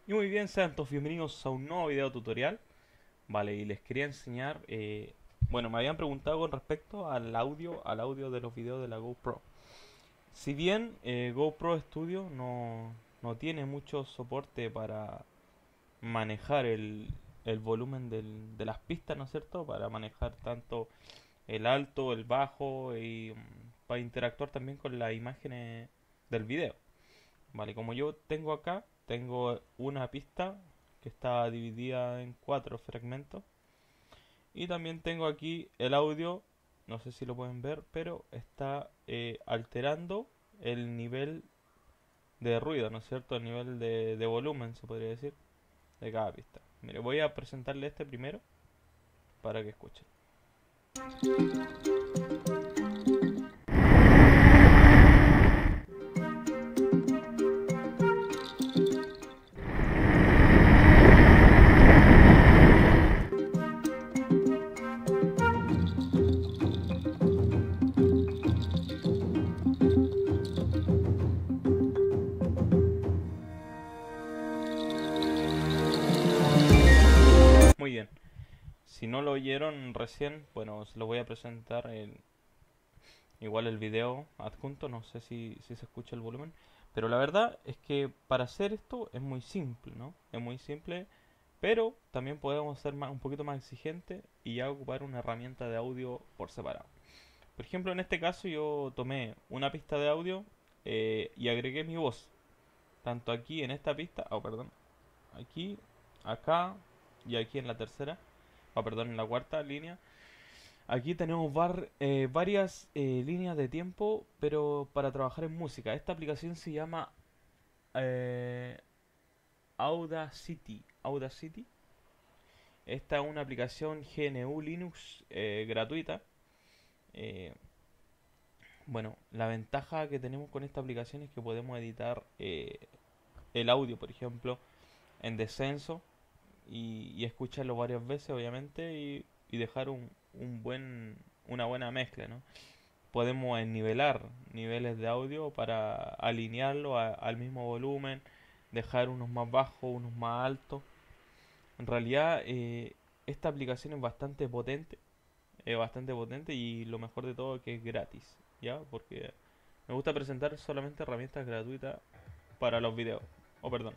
Y muy bien, sean todos bienvenidos a un nuevo video tutorial. Vale, y les quería enseñar, bueno, me habían preguntado con respecto al audio de los videos de la GoPro. Si bien GoPro Studio no tiene mucho soporte para manejar el volumen de las pistas, ¿no es cierto? Para manejar tanto el alto, el bajo y para interactuar también con las imágenes del video. Vale, como yo tengo acá, tengo una pista que está dividida en cuatro fragmentos. Y también tengo aquí el audio, no sé si lo pueden ver, pero está alterando el nivel de ruido, ¿no es cierto? El nivel de volumen, se podría decir, de cada pista. Mire, voy a presentarle este primero para que escuchen. Muy bien. Si no lo oyeron recién, bueno, os lo voy a presentar igual el video adjunto, no sé si se escucha el volumen. Pero la verdad es que para hacer esto es muy simple, ¿no? Es muy simple, pero también podemos ser un poquito más exigentes y ya ocupar una herramienta de audio por separado. Por ejemplo, en este caso yo tomé una pista de audio y agregué mi voz. Tanto aquí en esta pista, oh perdón, aquí, acá y aquí en la tercera, oh perdón, en la cuarta línea. Aquí tenemos varias líneas de tiempo, pero para trabajar en música. Esta aplicación se llama eh, Audacity. Audacity. Esta es una aplicación GNU Linux gratuita. Eh, bueno, la ventaja que tenemos con esta aplicación es que podemos editar el audio, por ejemplo, en descenso y escucharlo varias veces, obviamente, y dejar una buena mezcla, ¿no? Podemos nivelar niveles de audio para alinearlo al mismo volumen, dejar unos más bajos, unos más altos. En realidad, esta aplicación es bastante potente y lo mejor de todo es que es gratis, ¿ya? Porque me gusta presentar solamente herramientas gratuitas para los videos. Oh, perdón,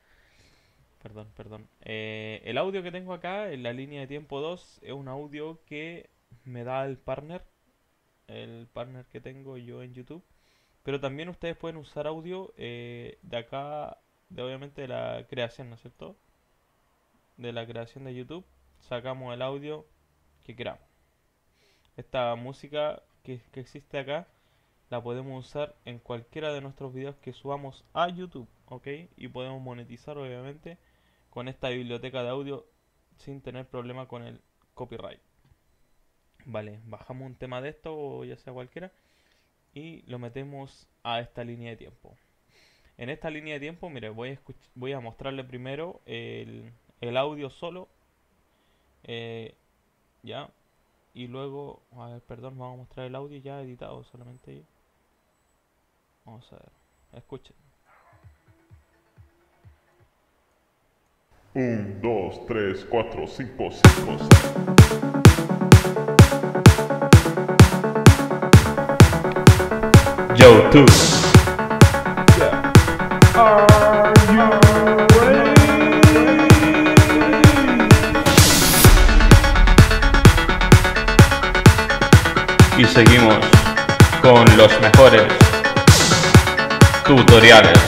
perdón. El audio que tengo acá en la línea de tiempo 2 es un audio que me da el partner que tengo yo en YouTube. Pero también ustedes pueden usar audio de acá, de obviamente de la creación, ¿no es cierto? De la creación de YouTube, sacamos el audio que queramos. Esta música que existe acá la podemos usar en cualquiera de nuestros videos que subamos a YouTube, ¿ok? Y podemos monetizar obviamente con esta biblioteca de audio sin tener problema con el copyright. Vale, bajamos un tema de esto o ya sea cualquiera y lo metemos a esta línea de tiempo. En esta línea de tiempo, mire, voy a mostrarle primero el audio solo, eh, ya, y luego, a ver, perdón, vamos a mostrar el audio ya editado solamente. Vamos a ver, escuchen. Un, dos, tres, cuatro, cinco, cinco, seis. Yo, tú. Yeah. Are you ready? Y seguimos con los mejores tutoriales.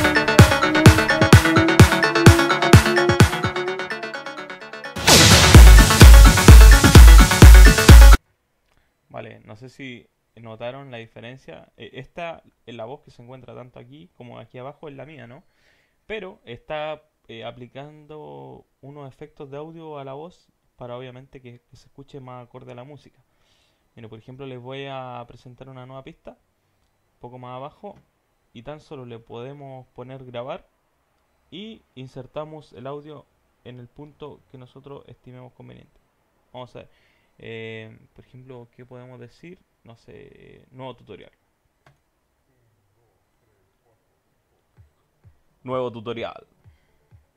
Vale, no sé si notaron la diferencia. Esta, la voz que se encuentra tanto aquí como aquí abajo es la mía, ¿no? Pero está aplicando unos efectos de audio a la voz para obviamente que se escuche más acorde a la música. Mira, por ejemplo, les voy a presentar una nueva pista, un poco más abajo, y tan solo le podemos poner grabar y insertamos el audio en el punto que nosotros estimemos conveniente. Vamos a ver. Por ejemplo, ¿qué podemos decir? No sé, nuevo tutorial. Nuevo tutorial.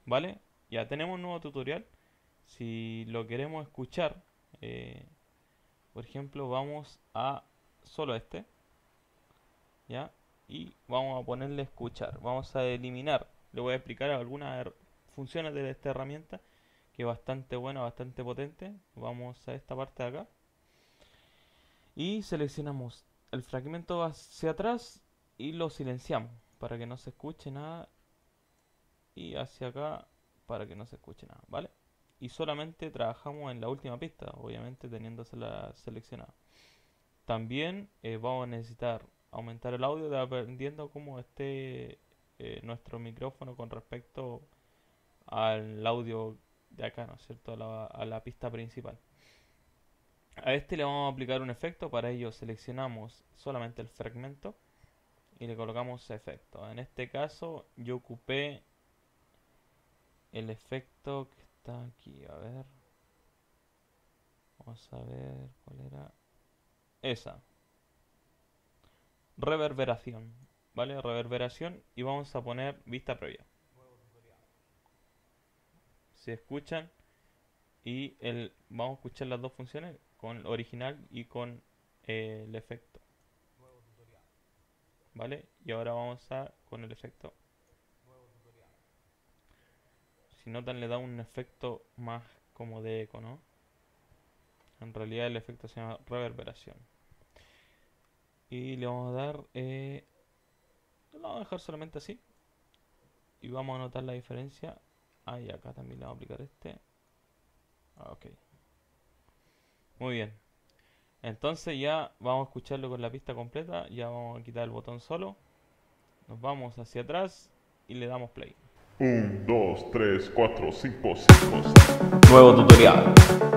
¿vale? Ya tenemos un nuevo tutorial. Si lo queremos escuchar, por ejemplo, vamos a solo este, ¿ya? Y vamos a ponerle escuchar. Vamos a eliminar. Le voy a explicar algunas funciones de esta herramienta que es bastante buena, bastante potente. Vamos a esta parte de acá y seleccionamos el fragmento hacia atrás y lo silenciamos para que no se escuche nada, y hacia acá para que no se escuche nada, ¿vale? Y solamente trabajamos en la última pista, obviamente teniéndosela seleccionada. También vamos a necesitar aumentar el audio dependiendo cómo esté nuestro micrófono con respecto al audio de acá, ¿no es cierto? A la pista principal. A este le vamos a aplicar un efecto. Para ello seleccionamos solamente el fragmento y le colocamos efecto. En este caso yo ocupé el efecto que está aquí. A ver, vamos a ver cuál era. Esa, reverberación, ¿vale? Reverberación, y vamos a poner vista previa. Si escuchan, y vamos a escuchar las dos funciones, con el original y con el efecto, ¿vale? Y ahora vamos con el efecto. Si notan, le da un efecto más como de eco, ¿no? En realidad el efecto se llama reverberación. Y le vamos a dar, lo vamos a dejar solamente así. Y vamos a notar la diferencia. Y acá también le vamos a aplicar este. Ok. Muy bien. Entonces ya vamos a escucharlo con la pista completa. Ya vamos a quitar el botón solo. Nos vamos hacia atrás y le damos play. 1, 2, 3, 4, 5, 6. Nuevo tutorial.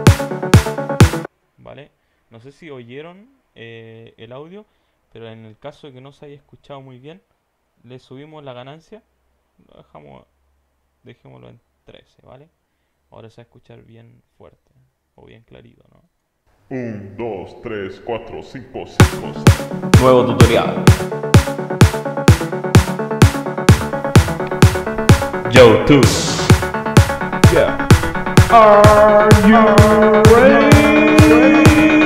¿Vale? No sé si oyeron el audio, pero en el caso de que no se haya escuchado muy bien, le subimos la ganancia. Lo dejémoslo en 13, ¿vale? Ahora se va a escuchar bien fuerte o bien clarito, ¿no? 1, 2, 3, 4, 5, 6. Nuevo tutorial. YouTube. Yeah. Are you ready?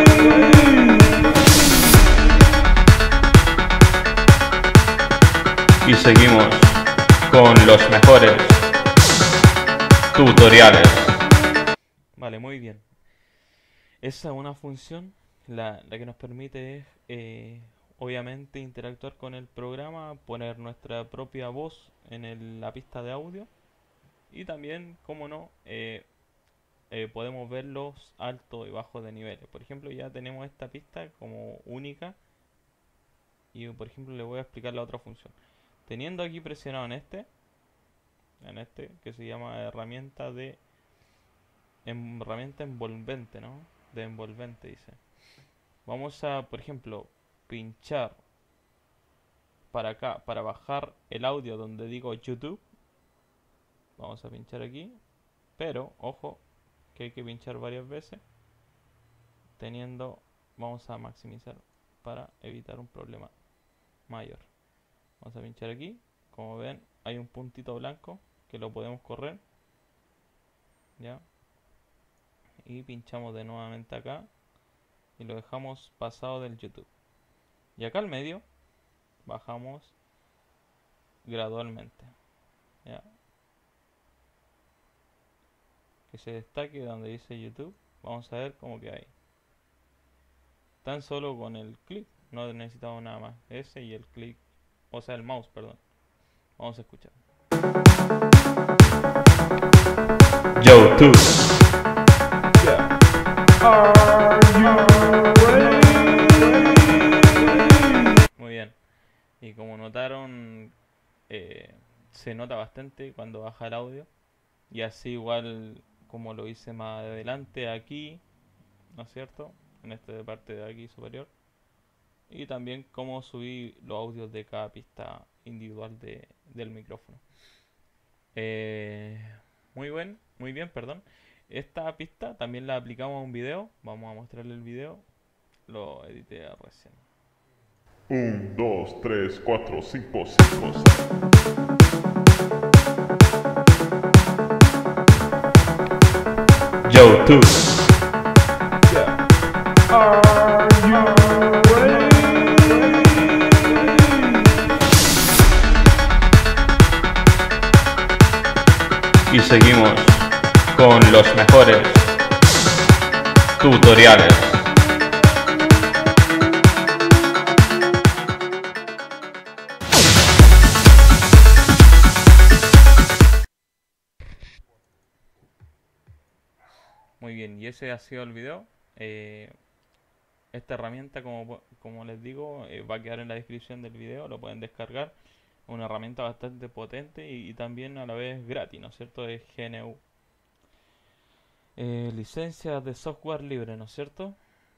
Y seguimos con los mejores tutoriales. Vale, muy bien. Esa es una función, la que nos permite es, obviamente, interactuar con el programa, poner nuestra propia voz en la pista de audio, y también, como no, podemos ver los altos y bajos de niveles. Por ejemplo, ya tenemos esta pista como única, y por ejemplo le voy a explicar la otra función. Teniendo aquí presionado en este que se llama herramienta envolvente, ¿no? De envolvente, dice. Vamos a, por ejemplo, pinchar para acá, para bajar el audio donde digo YouTube. Vamos a pinchar aquí, pero ojo que hay que pinchar varias veces. Vamos a maximizar para evitar un problema mayor. Vamos a pinchar aquí. Como ven, hay un puntito blanco que lo podemos correr, ¿ya? Y pinchamos de nuevamente acá y lo dejamos pasado del YouTube. Y acá al medio bajamos gradualmente, ¿ya? Que se destaque donde dice YouTube. Vamos a ver cómo queda ahí. Tan solo con el clic, no necesitamos nada más. Ese y el clic, o sea el mouse, perdón. Vamos a escuchar. YouTube. Yeah. Are you ready? Muy bien. Y como notaron, se nota bastante cuando baja el audio. Y así igual como lo hice más adelante aquí, ¿no es cierto? En esta parte de aquí superior. Y también cómo subí los audios de cada pista individual del micrófono. Muy bien, perdón. Esta pista también la aplicamos a un video. Vamos a mostrarle el video. Lo edité recién. 1, 2, 3, 4, 5, 6. YouTube. Y seguimos con los mejores tutoriales. Muy bien, y ese ha sido el video. Esta herramienta, como les digo, va a quedar en la descripción del video, lo pueden descargar. Una herramienta bastante potente y también a la vez gratis, ¿no es cierto? Es GNU. Licencias de software libre, ¿no es cierto?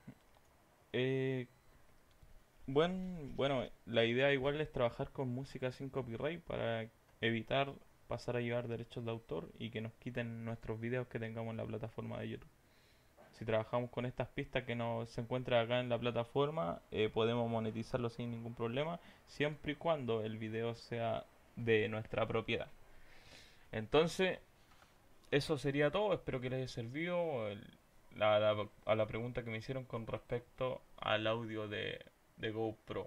Bueno, la idea igual es trabajar con música sin copyright para evitar pasar a llevar derechos de autor y que nos quiten nuestros videos que tengamos en la plataforma de YouTube. Si trabajamos con estas pistas que no se encuentran acá en la plataforma, podemos monetizarlo sin ningún problema, siempre y cuando el video sea de nuestra propiedad. Entonces, eso sería todo. Espero que les haya servido a la pregunta que me hicieron con respecto al audio de GoPro.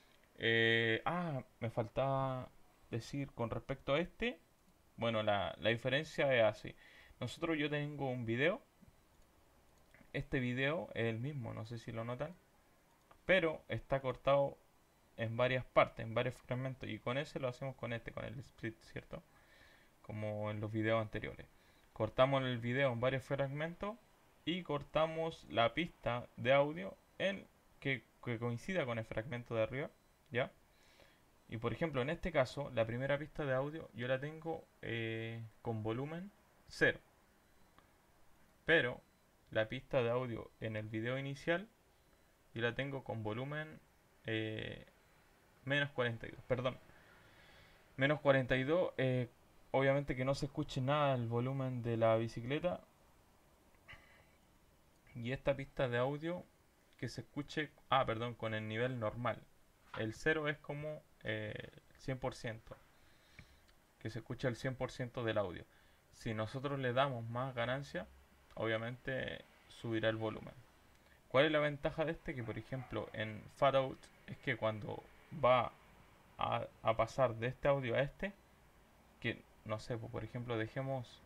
Me faltaba decir con respecto a este. Bueno, la diferencia es así. Yo tengo un video. Este video es el mismo, no sé si lo notan, pero está cortado en varias partes, en varios fragmentos, y con ese lo hacemos con con el split, ¿cierto? Como en los videos anteriores. Cortamos el video en varios fragmentos y cortamos la pista de audio que coincida con el fragmento de arriba, ¿ya? Y por ejemplo, en este caso, la primera pista de audio yo la tengo con volumen 0, pero la pista de audio en el video inicial yo la tengo con volumen menos 42, perdón, menos 42. Obviamente que no se escuche nada el volumen de la bicicleta, y esta pista de audio que se escuche, con el nivel normal. El 0 es como 100%, que se escucha el 100% del audio. Si nosotros le damos más ganancia, obviamente subirá el volumen. ¿Cuál es la ventaja de este? Que por ejemplo en Fade Out es que cuando va a pasar de este audio a este, que no sé, por ejemplo dejemos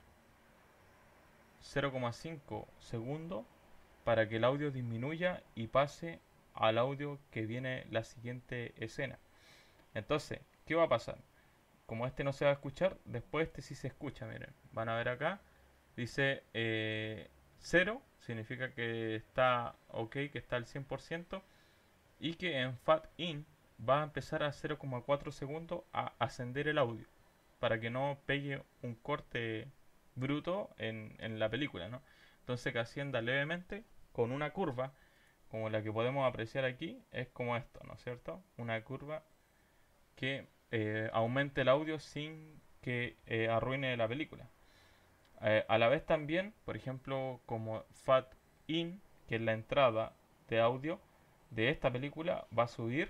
0,5 segundos para que el audio disminuya y pase al audio que viene la siguiente escena. Entonces, ¿qué va a pasar? Como este no se va a escuchar, después este sí se escucha. Miren, van a ver acá, dice 0, significa que está ok, que está al 100%, y que en Fade In va a empezar a 0,4 segundos a ascender el audio, para que no pegue un corte bruto en la película, ¿no? Entonces que ascienda levemente con una curva, como la que podemos apreciar aquí, es como esto, ¿no es cierto? Una curva que aumente el audio sin que arruine la película. A la vez también, por ejemplo, como Fade In, que es la entrada de audio de esta película, va a subir,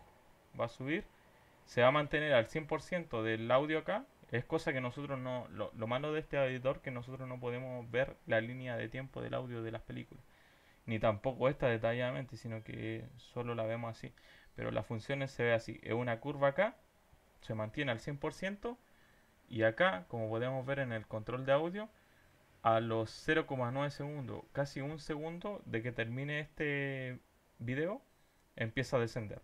se va a mantener al 100% del audio acá. Es cosa que nosotros no, lo malo de este editor, que nosotros no podemos ver la línea de tiempo del audio de las películas, ni tampoco esta detalladamente, sino que solo la vemos así. Pero las funciones se ve así, es una curva acá, se mantiene al 100%, y acá, como podemos ver en el control de audio, a los 0,9 segundos, casi un segundo de que termine este video, empieza a descender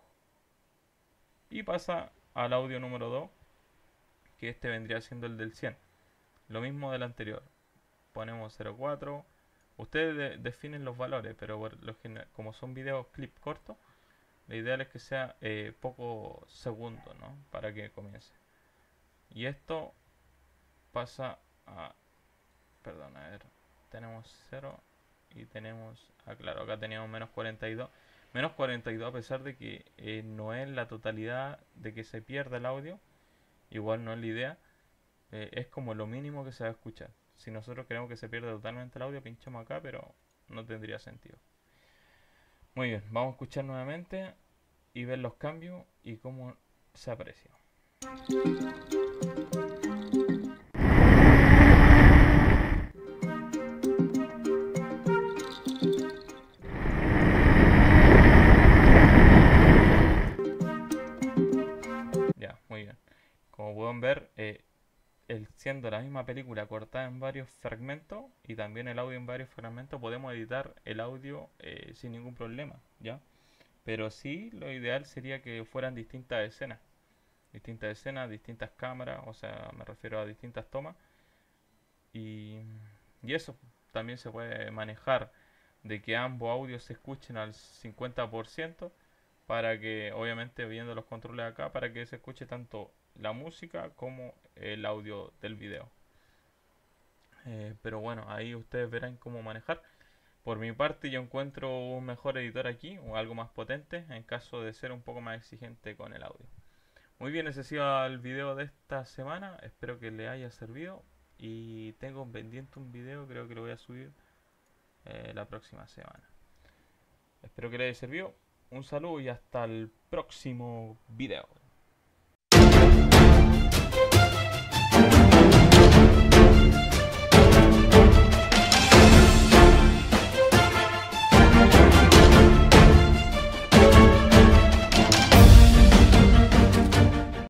y pasa al audio número 2, que este vendría siendo el del 100. Lo mismo del anterior, ponemos 0,4. Ustedes definen los valores, pero como son videos clip cortos, lo ideal es que sea pocos segundos, ¿no? Para que comience. Y esto pasa a... Perdón, a ver. Tenemos 0 y tenemos... claro, acá teníamos menos 42. Menos 42, a pesar de que no es la totalidad de que se pierda el audio. Igual no es la idea. Es como lo mínimo que se va a escuchar. Si nosotros queremos que se pierda totalmente el audio, pinchamos acá, pero no tendría sentido. Muy bien, vamos a escuchar nuevamente y ver los cambios y cómo se aprecia. Muy bien. Como pueden ver, siendo la misma película cortada en varios fragmentos y también el audio en varios fragmentos, podemos editar el audio sin ningún problema, ¿ya? Pero sí, lo ideal sería que fueran distintas escenas, distintas cámaras, o sea, me refiero a distintas tomas. Y, y eso, también se puede manejar de que ambos audios se escuchen al 50% para que, obviamente, viendo los controles acá, para que se escuche tanto la música como el audio del video. Pero bueno, ahí ustedes verán cómo manejar. Por mi parte, yo encuentro un mejor editor aquí, o algo más potente, en caso de ser un poco más exigente con el audio. Muy bien, ese ha sido el video de esta semana. Espero que les haya servido. Y tengo pendiente un video, creo que lo voy a subir la próxima semana. Espero que les haya servido. Un saludo y hasta el próximo video.